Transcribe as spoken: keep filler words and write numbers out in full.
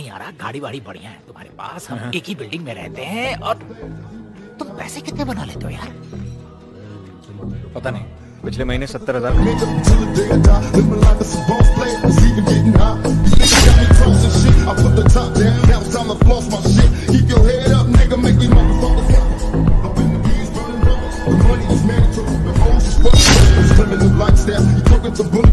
नहीं आ रहा, गाड़ी वाड़ी बढ़िया है तुम्हारे पास, हम एक ही बिल्डिंग में रहते हैं, और तुम पैसे कितने बना लेते हो यार? पता नहीं, पिछले महीने सत्तर हजार। The money is mandatory, the old is what the criminal lifestyle. You took it to bully